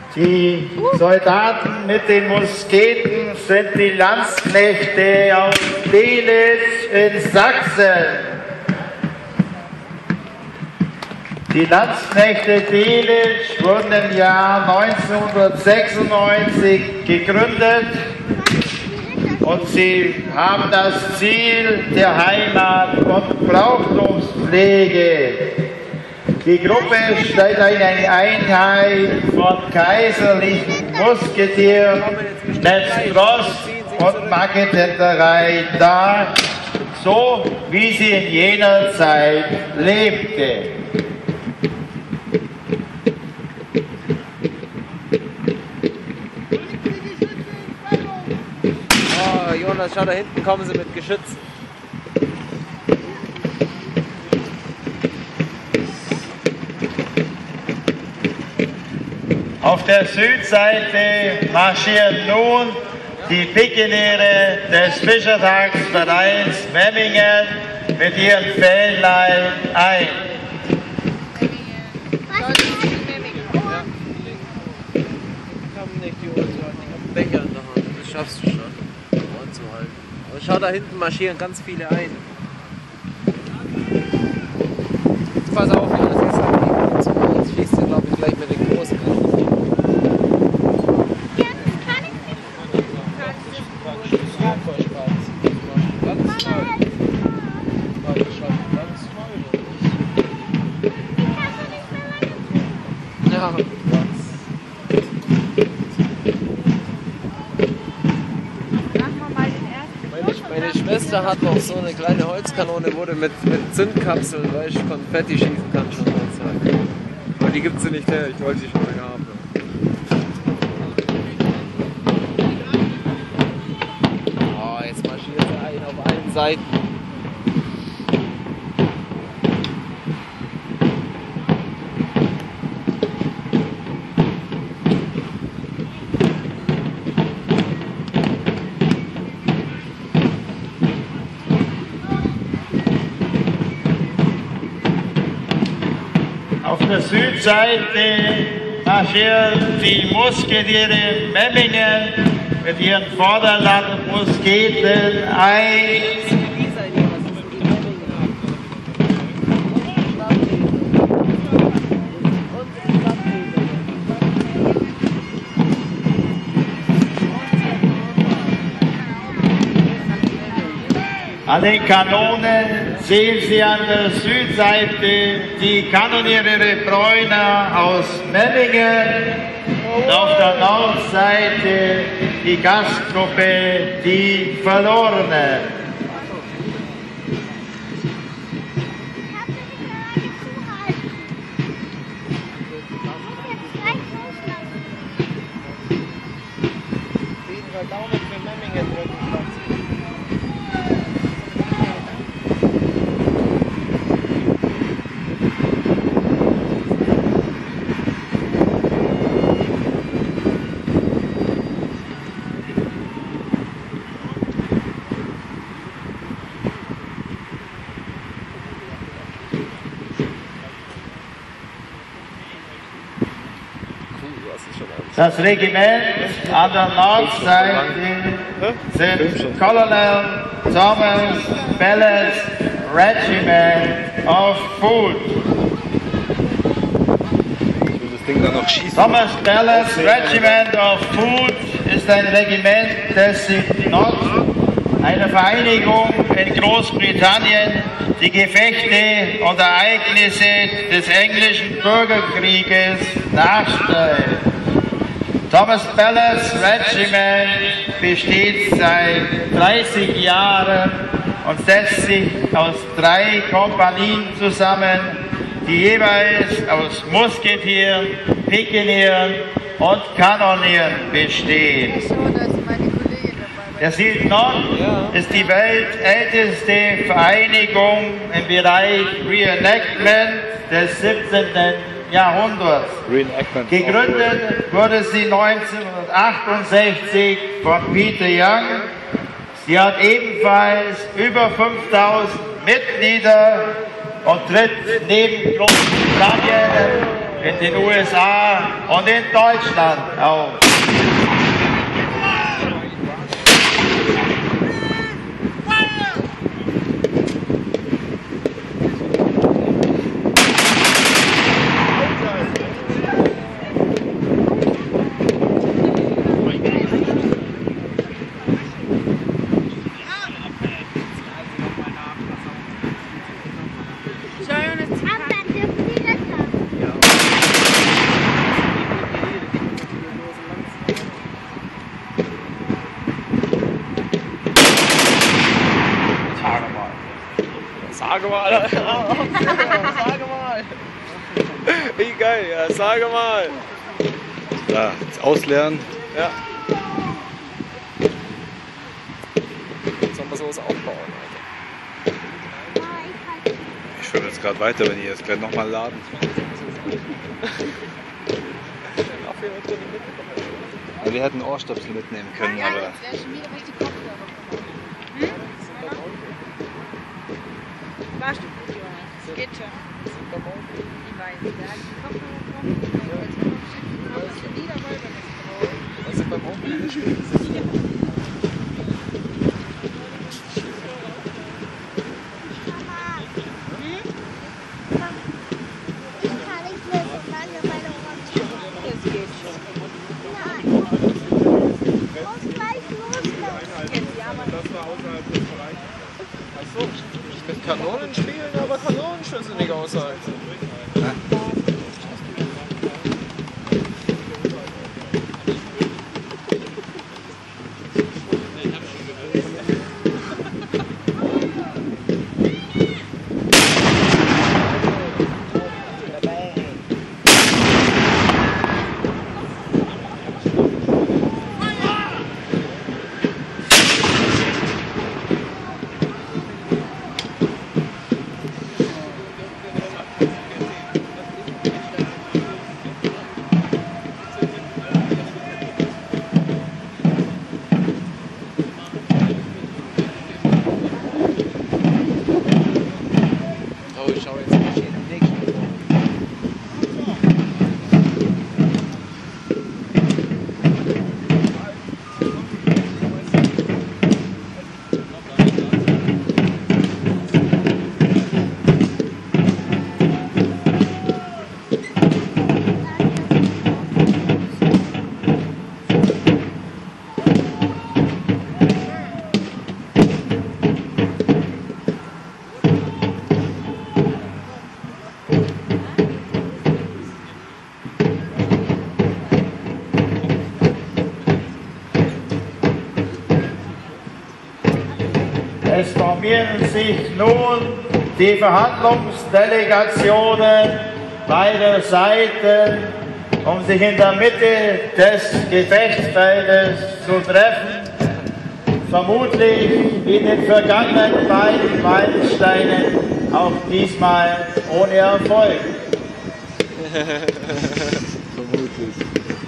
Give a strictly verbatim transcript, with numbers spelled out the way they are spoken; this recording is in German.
Die Soldaten mit den Musketen sind die Landsknechte aus Delitzsch in Sachsen. Die Landsknechte Delitzsch wurden im Jahr neunzehnhundertsechsundneunzig gegründet und sie haben das Ziel der Heimat- und Brauchtumspflege. Die Gruppe stellt eine Einheit von kaiserlichen Musketieren, Netzrost und Marketenterei dar, so wie sie in jener Zeit lebte. Oh, Jonas, schau, da hinten kommen sie mit Geschützen. Auf der Südseite marschieren nun die Pikeniere des Fischertagsvereins Memmingen mit ihren Fähnlein ein. Becher in der Hand, das schaffst du schon, anzuhalten. Aber schau, da hinten marschieren ganz viele ein. Pass auf, das ist halt jetzt schießt du, glaube ich, gleich mit den großen an. Ja. Meine Schwester hat noch so eine kleine Holzkanone, wo du mit, mit Zündkapseln, weißt du, Konfetti schießen kannst schon heutzutage. Aber die gibt's ja nicht her, ich wollte die schon länger haben. Oh, jetzt marschiert er ein auf allen Seiten. Auf der Südseite marschieren die Musketiere Memmingen mit ihren Vorderlandmusketen ein. An den Kanonen sehen Sie an der Südseite die Kanoniere Bräuner aus Memmingen und auf der Nordseite die Gastgruppe Die Verlorenen. Daumen für Memmingen drücken. Das Regiment an der Nordseite sind Colonel Thomas Bellis Regiment of Foot. Ich will das Ding dann noch schießen. Thomas Bellis Regiment of Foot ist ein Regiment, das sich Nord einer Vereinigung in Großbritannien die Gefechte und Ereignisse des englischen Bürgerkrieges nachstellt. Thomas Bellis Regiment besteht seit dreißig Jahren und setzt sich aus drei Kompanien zusammen, die jeweils aus Musketieren, Pikenieren und Kanonieren bestehen. Der Sieg Nord ist die weltälteste Vereinigung im Bereich Reenactment des siebzehnten Jahrhunderts. Gegründet wurde sie neunzehnhundertachtundsechzig von Peter Young. Sie hat ebenfalls über fünftausend Mitglieder und tritt neben Großbritannien in den U S A und in Deutschland auch. Sage mal, sage mal. Wie geil, ja, sage mal. Ja, jetzt ausleeren. Ja. Jetzt sollen wir sowas aufbauen, Alter. Ich schwimme jetzt gerade weiter, wenn ihr jetzt gleich nochmal laden. Ja, wir hätten Ohrstöpsel mitnehmen können, Ja, aber. jetzt wäre schon wieder richtig Kopfhörer bekommen. Hm? Warst du gut, Jonas? Das geht schon. Ich weiß, der hat die Kopfhörer bekommen. Ich wollte es wieder wollen, Was ist beim Aufnehmen spielen? Mit Kanonen spielen, aber Kanonenschüsse nicht aushalten. Es formieren sich nun die Verhandlungsdelegationen beider Seiten, um sich in der Mitte des Gefechtsfeldes zu treffen. Vermutlich wie in den vergangenen beiden Meilensteinen auch diesmal ohne Erfolg. Vermutlich.